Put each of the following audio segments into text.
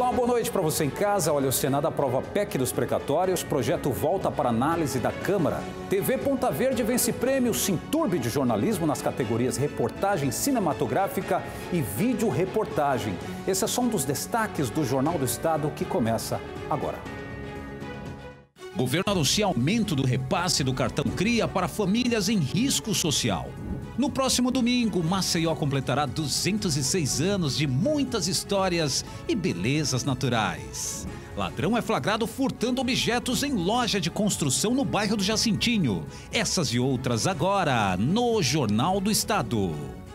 Olá, boa noite para você em casa. Olha, o Senado aprova a PEC dos precatórios, projeto volta para análise da Câmara. TV Ponta Verde vence prêmio Sinturbe de jornalismo nas categorias reportagem cinematográfica e vídeo reportagem. Esse é só um dos destaques do Jornal do Estado que começa agora. Governo anuncia aumento do repasse do cartão CRIA para famílias em risco social. No próximo domingo, Maceió completará 206 anos de muitas histórias e belezas naturais. Ladrão é flagrado furtando objetos em loja de construção no bairro do Jacintinho. Essas e outras agora no Jornal do Estado.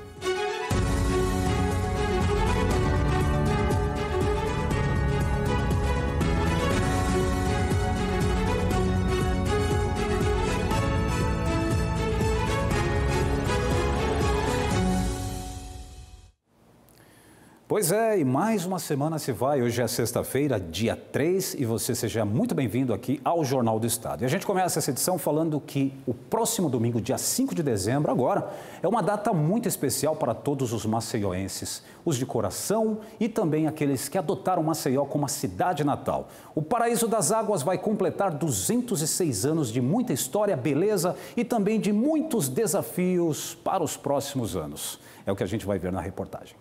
Pois é, e mais uma semana se vai. Hoje é sexta-feira, dia 3, e você seja muito bem-vindo aqui ao Jornal do Estado. E a gente começa essa edição falando que o próximo domingo, dia 5 de dezembro, agora, é uma data muito especial para todos os maceioenses, os de coração e também aqueles que adotaram Maceió como a cidade natal. O Paraíso das Águas vai completar 206 anos de muita história, beleza e também de muitos desafios para os próximos anos. É o que a gente vai ver na reportagem.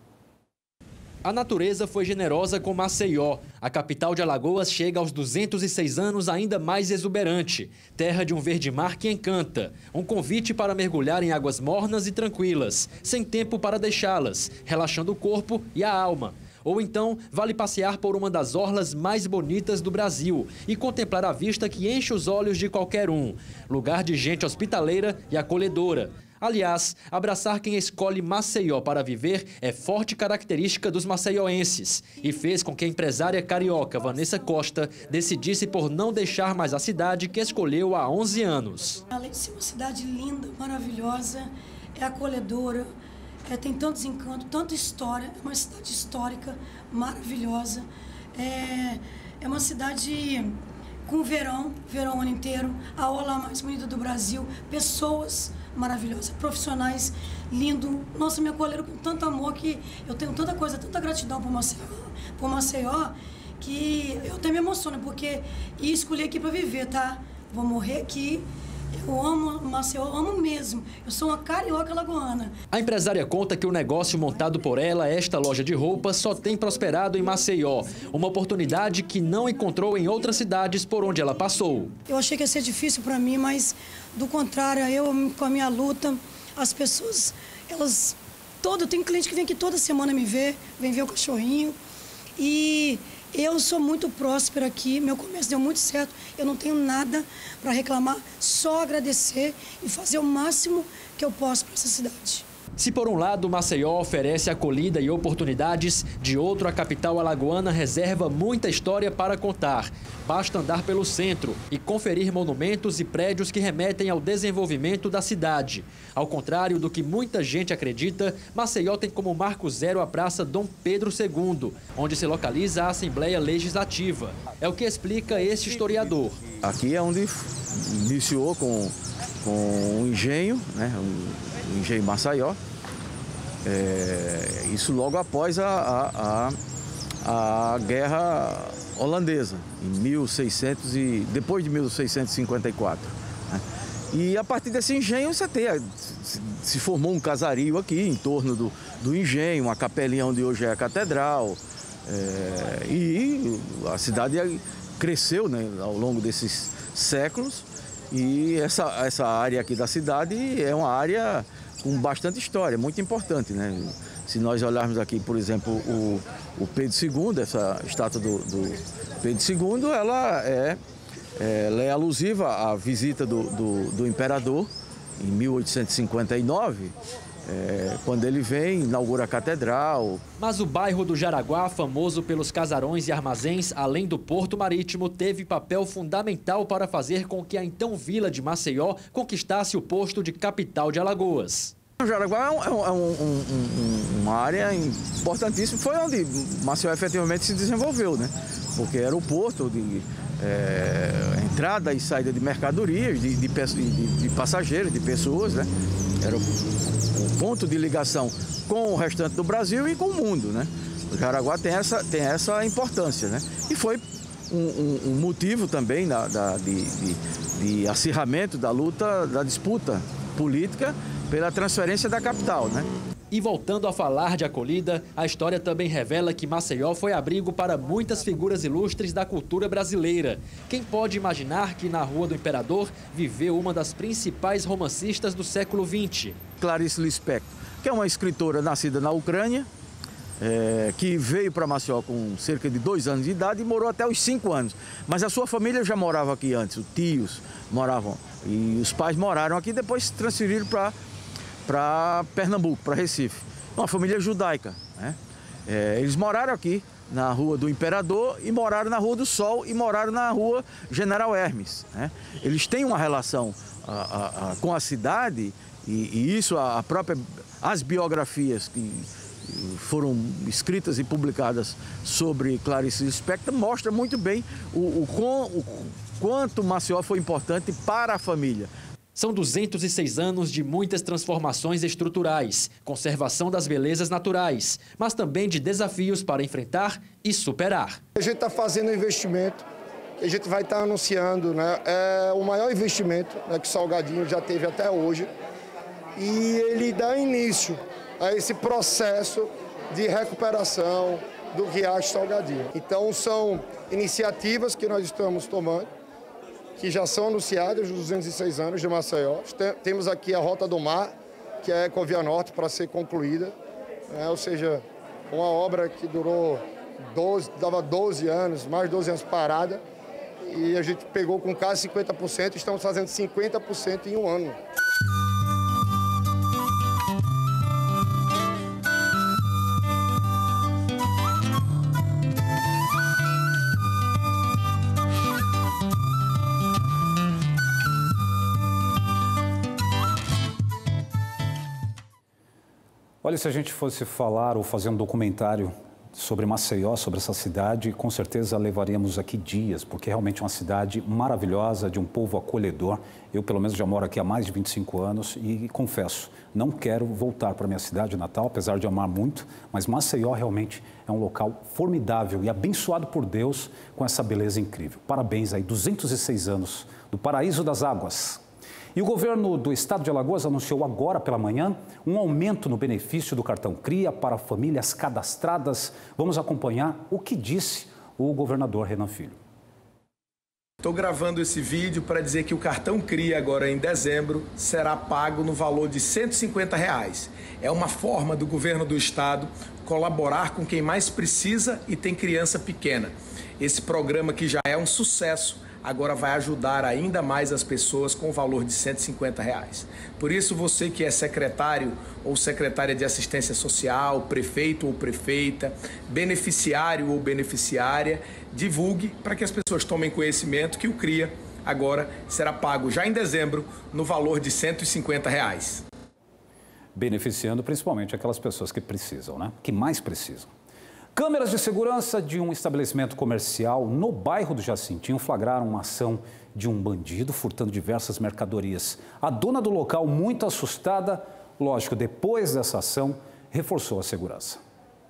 A natureza foi generosa com Maceió. A capital de Alagoas chega aos 206 anos ainda mais exuberante. Terra de um verde-mar que encanta. Um convite para mergulhar em águas mornas e tranquilas, sem tempo para deixá-las, relaxando o corpo e a alma. Ou então, vale passear por uma das orlas mais bonitas do Brasil e contemplar a vista que enche os olhos de qualquer um. Lugar de gente hospitaleira e acolhedora. Aliás, abraçar quem escolhe Maceió para viver é forte característica dos maceioenses e fez com que a empresária carioca Vanessa Costa decidisse por não deixar mais a cidade que escolheu há 11 anos. Além de ser uma cidade linda, maravilhosa, é acolhedora, tem tantos encantos, tanta história, é uma cidade histórica, maravilhosa, é uma cidade com verão o ano inteiro, a orla mais bonita do Brasil, pessoas maravilhosas, profissionais, lindo. Nossa, me acolheram com tanto amor que eu tenho tanta coisa, tanta gratidão por Maceió, que eu até me emociono, porque escolhi aqui para viver, tá? Vou morrer aqui. Eu amo Maceió, eu amo mesmo. Eu sou uma carioca lagoana. A empresária conta que o negócio montado por ela, esta loja de roupas, só tem prosperado em Maceió. Uma oportunidade que não encontrou em outras cidades por onde ela passou. Eu achei que ia ser difícil para mim, mas do contrário, eu com a minha luta, as pessoas, elas... Tem cliente que vem aqui toda semana me ver, vem ver o cachorrinho. E eu sou muito próspera aqui, meu comércio deu muito certo, eu não tenho nada para reclamar, só agradecer e fazer o máximo que eu posso para essa cidade. Se por um lado Maceió oferece acolhida e oportunidades, de outro a capital alagoana reserva muita história para contar. Basta andar pelo centro e conferir monumentos e prédios que remetem ao desenvolvimento da cidade. Ao contrário do que muita gente acredita, Maceió tem como marco zero a Praça Dom Pedro II, onde se localiza a Assembleia Legislativa. É o que explica este historiador. Aqui é onde iniciou com o engenho, né? O engenho Maceió. Isso logo após a Guerra Holandesa, depois de 1654. Né? E a partir desse engenho se formou um casario aqui em torno do engenho, uma capelinha onde hoje é a catedral. E a cidade cresceu, né, ao longo desses séculos. E essa área aqui da cidade é uma área com bastante história, muito importante, né? Se nós olharmos aqui, por exemplo, o Pedro II, essa estátua do Pedro II, ela é alusiva à visita do imperador em 1859, quando ele vem, inaugura a catedral. Mas o bairro do Jaraguá, famoso pelos casarões e armazéns, além do Porto Marítimo, teve papel fundamental para fazer com que a então vila de Maceió conquistasse o posto de capital de Alagoas. O Jaraguá é uma área importantíssima, foi onde Maceió efetivamente se desenvolveu, né? Porque era o porto de entrada e saída de mercadorias, de passageiros, de pessoas, né? Era o ponto de ligação com o restante do Brasil e com o mundo, né? O Jaraguá tem essa importância, né? E foi um motivo também de acirramento da luta, da disputa política pela transferência da capital, né? E voltando a falar de acolhida, a história também revela que Maceió foi abrigo para muitas figuras ilustres da cultura brasileira. Quem pode imaginar que na Rua do Imperador viveu uma das principais romancistas do século XX? Clarice Lispector, que é uma escritora nascida na Ucrânia, que veio para Maceió com cerca de 2 anos de idade e morou até os 5 anos. Mas a sua família já morava aqui antes, os tios moravam e os pais moraram aqui, depois se transferiram para Pernambuco, para Recife. Uma família judaica, né? Eles moraram aqui na Rua do Imperador e moraram na Rua do Sol e moraram na Rua General Hermes, né? Eles têm uma relação com a cidade e isso as biografias que foram escritas e publicadas sobre Clarice Lispector mostram muito bem o quanto Maceió foi importante para a família. São 206 anos de muitas transformações estruturais, conservação das belezas naturais, mas também de desafios para enfrentar e superar. A gente está fazendo um investimento, a gente vai estar anunciando, né? É o maior investimento, né, que Salgadinho já teve até hoje, e ele dá início a esse processo de recuperação do Riacho Salgadinho. Então são iniciativas que nós estamos tomando, que já são anunciadas nos 206 anos de Maceió. Temos aqui a Rota do Mar, que é a Ecovia Norte, para ser concluída, né? Ou seja, uma obra que dava 12 anos, mais de 12 anos parada, e a gente pegou com quase 50%, estamos fazendo 50% em um ano. Olha, se a gente fosse falar ou fazer um documentário sobre Maceió, sobre essa cidade, com certeza levaríamos aqui dias, porque realmente é uma cidade maravilhosa, de um povo acolhedor. Eu, pelo menos, já moro aqui há mais de 25 anos e confesso, não quero voltar para minha cidade natal, apesar de amar muito, mas Maceió realmente é um local formidável e abençoado por Deus com essa beleza incrível. Parabéns aí, 206 anos do Paraíso das Águas. E o governo do estado de Alagoas anunciou agora pela manhã um aumento no benefício do cartão CRIA para famílias cadastradas. Vamos acompanhar o que disse o governador Renan Filho. Estou gravando esse vídeo para dizer que o cartão CRIA agora em dezembro será pago no valor de R$ 150. É uma forma do governo do estado colaborar com quem mais precisa e tem criança pequena. Esse programa que já é um sucesso agora vai ajudar ainda mais as pessoas com o valor de R$ 150. Por isso, você que é secretário ou secretária de assistência social, prefeito ou prefeita, beneficiário ou beneficiária, divulgue para que as pessoas tomem conhecimento que o CRIA agora será pago já em dezembro no valor de R$ 150. Beneficiando principalmente aquelas pessoas que precisam, né? Que mais precisam. Câmeras de segurança de um estabelecimento comercial no bairro do Jacintinho flagraram uma ação de um bandido furtando diversas mercadorias. A dona do local, muito assustada, lógico, depois dessa ação, reforçou a segurança.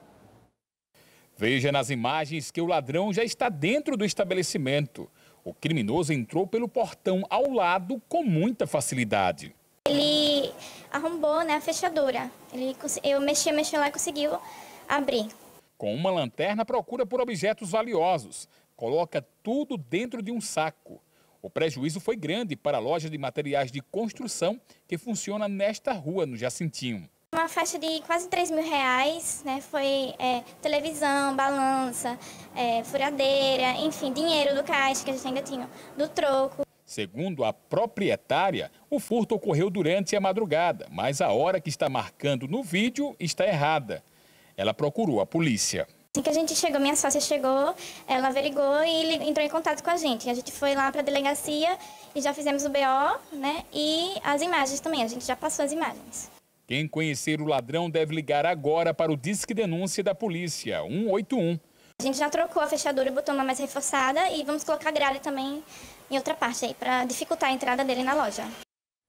Veja nas imagens que o ladrão já está dentro do estabelecimento. O criminoso entrou pelo portão ao lado com muita facilidade. Ele arrombou, né, a fechadura. Eu mexi lá e conseguiu abrir. Com uma lanterna, procura por objetos valiosos. Coloca tudo dentro de um saco. O prejuízo foi grande para a loja de materiais de construção que funciona nesta rua, no Jacintinho. Uma faixa de quase R$ 3.000, né? Foi televisão, balança, furadeira, enfim, dinheiro do caixa que a gente ainda tinha, do troco. Segundo a proprietária, o furto ocorreu durante a madrugada, mas a hora que está marcando no vídeo está errada. Ela procurou a polícia. Assim que a gente chegou, minha sócia chegou, ela averigou e entrou em contato com a gente. A gente foi lá para a delegacia e já fizemos o BO, né? E as imagens também, a gente já passou as imagens. Quem conhecer o ladrão deve ligar agora para o Disque Denúncia da Polícia, 181. A gente já trocou a fechadura, botou uma mais reforçada e vamos colocar grade também em outra parte aí, para dificultar a entrada dele na loja.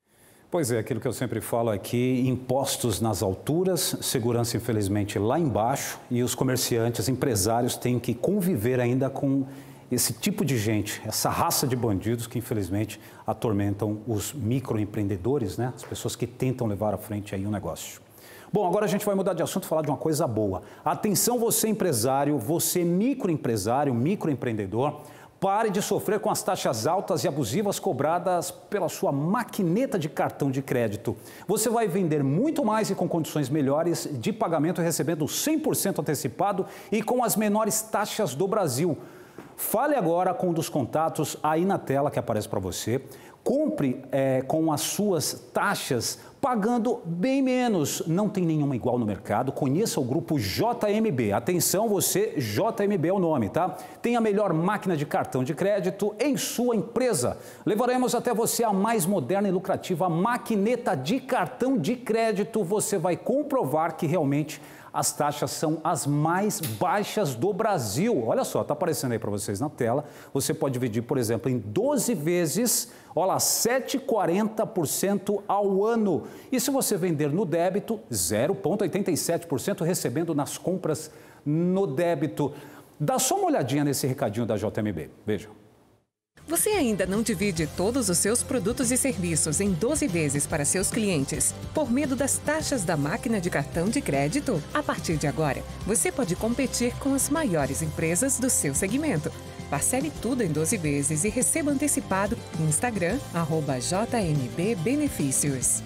Pois é, aquilo que eu sempre falo aqui, impostos nas alturas, segurança infelizmente lá embaixo e os comerciantes, empresários têm que conviver ainda com esse tipo de gente, essa raça de bandidos que infelizmente atormentam os microempreendedores, né? As pessoas que tentam levar à frente aí um negócio. Bom, agora a gente vai mudar de assunto e falar de uma coisa boa. Atenção você empresário, você microempresário, microempreendedor, pare de sofrer com as taxas altas e abusivas cobradas pela sua maquineta de cartão de crédito. Você vai vender muito mais e com condições melhores de pagamento, recebendo 100% antecipado e com as menores taxas do Brasil. Fale agora com um dos contatos aí na tela que aparece para você. Compre com as suas taxas, pagando bem menos. Não tem nenhuma igual no mercado. Conheça o grupo JMB. Atenção você, JMB é o nome, tá? Tem a melhor máquina de cartão de crédito em sua empresa. Levaremos até você a mais moderna e lucrativa maquineta de cartão de crédito. Você vai comprovar que realmente as taxas são as mais baixas do Brasil. Olha só, está aparecendo aí para vocês na tela. Você pode dividir, por exemplo, em 12 vezes, olha lá, 7,40% ao ano. E se você vender no débito, 0,87% recebendo nas compras no débito. Dá só uma olhadinha nesse recadinho da JMB. Veja. Você ainda não divide todos os seus produtos e serviços em 12 vezes para seus clientes por medo das taxas da máquina de cartão de crédito? A partir de agora, você pode competir com as maiores empresas do seu segmento. Parcele tudo em 12 vezes e receba antecipado no Instagram, @JMBBenefícios.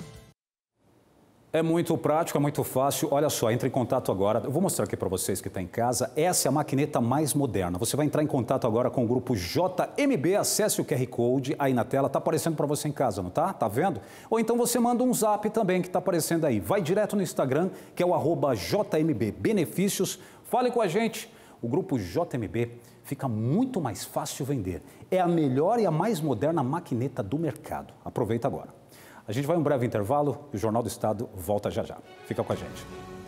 É muito prático, é muito fácil. Olha só, entre em contato agora. Eu vou mostrar aqui para vocês que estão em casa. Essa é a maquineta mais moderna. Você vai entrar em contato agora com o grupo JMB. Acesse o QR Code aí na tela. Está aparecendo para você em casa, não tá? Tá vendo? Ou então você manda um zap também que está aparecendo aí. Vai direto no Instagram, que é o @JMBBenefícios. Fale com a gente. O grupo JMB fica muito mais fácil vender. É a melhor e a mais moderna maquineta do mercado. Aproveita agora. A gente vai a um breve intervalo e o Jornal do Estado volta já já. Fica com a gente.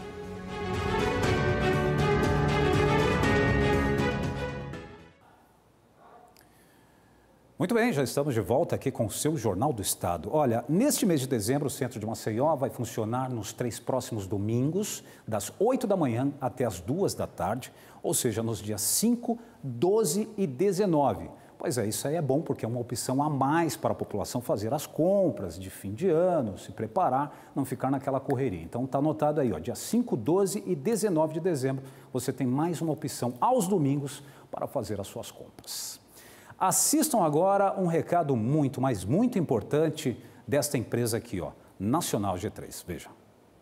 Muito bem, já estamos de volta aqui com o seu Jornal do Estado. Olha, neste mês de dezembro, o Centro de Maceió vai funcionar nos 3 próximos domingos, das 8 da manhã até as 2 da tarde, ou seja, nos dias 5, 12 e 19. Pois é, isso aí é bom porque é uma opção a mais para a população fazer as compras de fim de ano, se preparar, não ficar naquela correria. Então está anotado aí, ó, dia 5, 12 e 19 de dezembro, você tem mais uma opção aos domingos para fazer as suas compras. Assistam agora um recado muito, mas muito importante desta empresa aqui, ó, Nacional G3. Veja.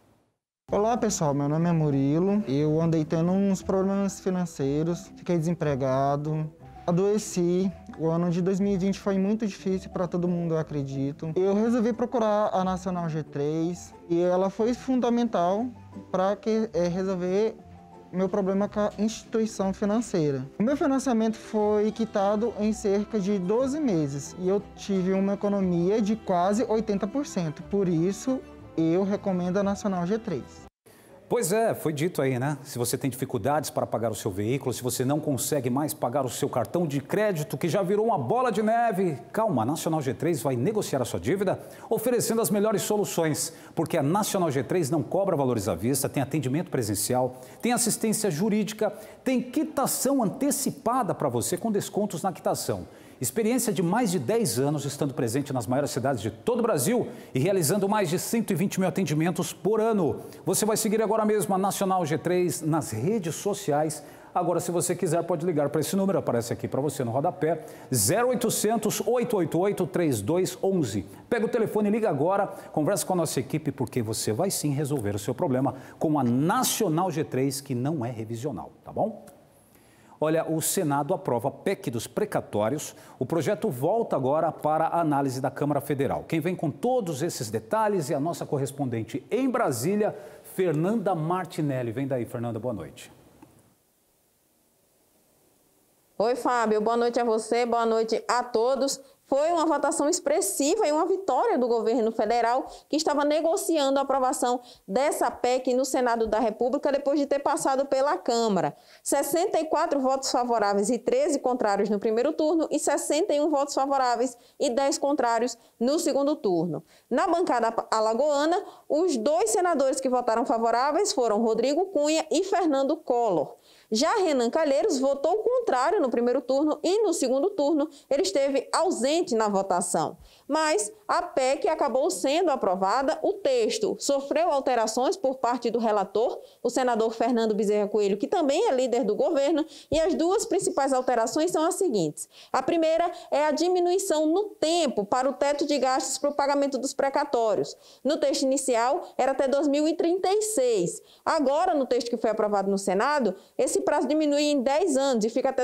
Olá pessoal, meu nome é Murilo, eu andei tendo uns problemas financeiros, fiquei desempregado, adoeci. O ano de 2020 foi muito difícil para todo mundo, eu acredito. Eu resolvi procurar a Nacional G3 e ela foi fundamental para resolver meu problema com a instituição financeira. O meu financiamento foi quitado em cerca de 12 meses e eu tive uma economia de quase 80%. Por isso, eu recomendo a Nacional G3. Pois é, foi dito aí, né? Se você tem dificuldades para pagar o seu veículo, se você não consegue mais pagar o seu cartão de crédito, que já virou uma bola de neve, calma, a Nacional G3 vai negociar a sua dívida, oferecendo as melhores soluções, porque a Nacional G3 não cobra valores à vista, tem atendimento presencial, tem assistência jurídica, tem quitação antecipada para você com descontos na quitação. Experiência de mais de 10 anos, estando presente nas maiores cidades de todo o Brasil e realizando mais de 120 mil atendimentos por ano. Você vai seguir agora mesmo a Nacional G3 nas redes sociais. Agora, se você quiser, pode ligar para esse número, aparece aqui para você no rodapé, 0800 888 3211. Pega o telefone e liga agora, conversa com a nossa equipe, porque você vai sim resolver o seu problema com a Nacional G3, que não é revisional, tá bom? Olha, o Senado aprova a PEC dos precatórios. O projeto volta agora para a análise da Câmara Federal. Quem vem com todos esses detalhes é a nossa correspondente em Brasília, Fernanda Martinelli. Vem daí, Fernanda, boa noite. Oi, Fábio. Boa noite a você, boa noite a todos. foi uma votação expressiva e uma vitória do governo federal, que estava negociando a aprovação dessa PEC no Senado da República depois de ter passado pela Câmara. 64 votos favoráveis e 13 contrários no primeiro turno e 61 votos favoráveis e 10 contrários no segundo turno. Na bancada alagoana, os 2 senadores que votaram favoráveis foram Rodrigo Cunha e Fernando Collor. Já Renan Calheiros votou contrário no primeiro turno e no segundo turno ele esteve ausente na votação. Mas a PEC acabou sendo aprovada, o texto sofreu alterações por parte do relator, o senador Fernando Bezerra Coelho, que também é líder do governo, e as 2 principais alterações são as seguintes. A primeira é a diminuição no tempo para o teto de gastos para o pagamento dos precatórios. No texto inicial era até 2036. Agora, no texto que foi aprovado no Senado, esse prazo diminui em 10 anos e fica até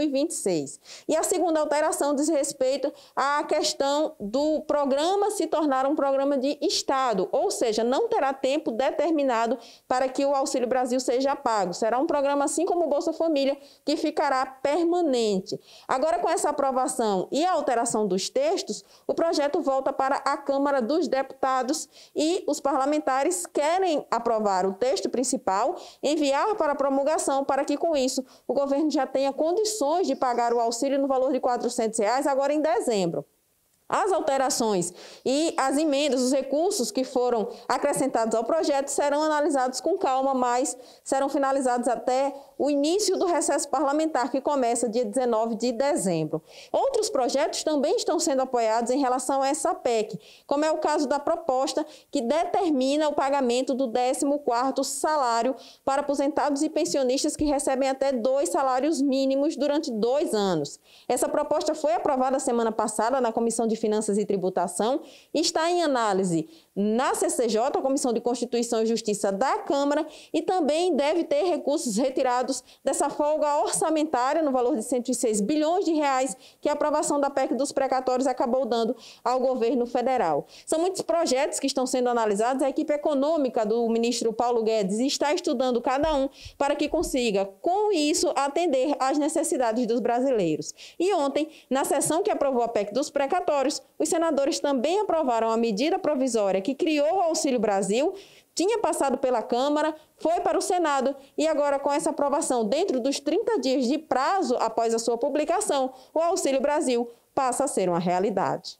2026. E a segunda alteração diz respeito à questão do programa se tornar um programa de Estado, ou seja, não terá tempo determinado para que o Auxílio Brasil seja pago. Será um programa assim como o Bolsa Família, que ficará permanente. Agora, com essa aprovação e a alteração dos textos, o projeto volta para a Câmara dos Deputados e os parlamentares querem aprovar o texto principal, enviar para promulgação para que, com isso, o governo já tenha condições de pagar o auxílio no valor de R$ 400 agora em dezembro. As alterações e as emendas, os recursos que foram acrescentados ao projeto serão analisados com calma, mas serão finalizados até o início do recesso parlamentar, que começa dia 19 de dezembro. Outros projetos também estão sendo apoiados em relação a essa PEC, como é o caso da proposta que determina o pagamento do 14º salário para aposentados e pensionistas que recebem até 2 salários mínimos durante 2 anos. Essa proposta foi aprovada semana passada na Comissão de Finanças e Tributação, está em análise na CCJ, a Comissão de Constituição e Justiça da Câmara, e também deve ter recursos retirados dessa folga orçamentária no valor de 106 bilhões de reais que a aprovação da PEC dos precatórios acabou dando ao governo federal. São muitos projetos que estão sendo analisados, a equipe econômica do ministro Paulo Guedes está estudando cada um para que consiga, com isso, atender às necessidades dos brasileiros. E ontem, na sessão que aprovou a PEC dos precatórios, os senadores também aprovaram a medida provisória que criou o Auxílio Brasil, tinha passado pela Câmara, foi para o Senado e agora, com essa aprovação dentro dos 30 dias de prazo após a sua publicação, o Auxílio Brasil passa a ser uma realidade.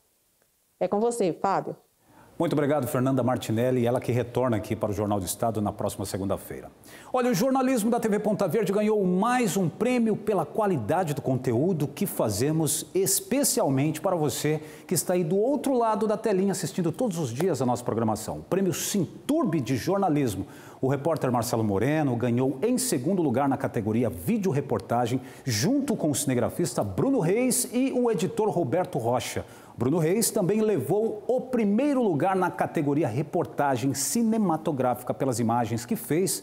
É com você, Fábio. Muito obrigado, Fernanda Martinelli, ela que retorna aqui para o Jornal do Estado na próxima segunda-feira. Olha, o jornalismo da TV Ponta Verde ganhou mais um prêmio pela qualidade do conteúdo que fazemos especialmente para você que está aí do outro lado da telinha assistindo todos os dias a nossa programação. O prêmio Sinturbe de Jornalismo. O repórter Marcelo Moreno ganhou em segundo lugar na categoria Vídeo Reportagem, junto com o cinegrafista Bruno Reis e o editor Roberto Rocha. Bruno Reis também levou o primeiro lugar na categoria Reportagem Cinematográfica pelas imagens que fez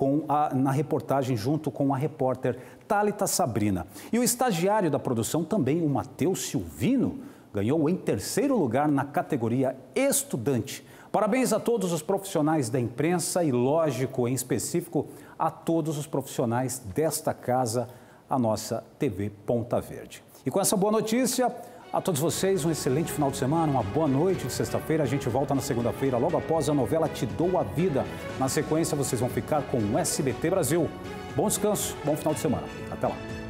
na reportagem junto com a repórter Thalita Sabrina. E o estagiário da produção também, o Matheus Silvino, ganhou em terceiro lugar na categoria Estudante. Parabéns a todos os profissionais da imprensa e, lógico, em específico, a todos os profissionais desta casa, a nossa TV Ponta Verde. E com essa boa notícia, a todos vocês um excelente final de semana, uma boa noite de sexta-feira. A gente volta na segunda-feira, logo após a novela Te Dou a Vida. Na sequência, vocês vão ficar com o SBT Brasil. Bom descanso, bom final de semana. Até lá.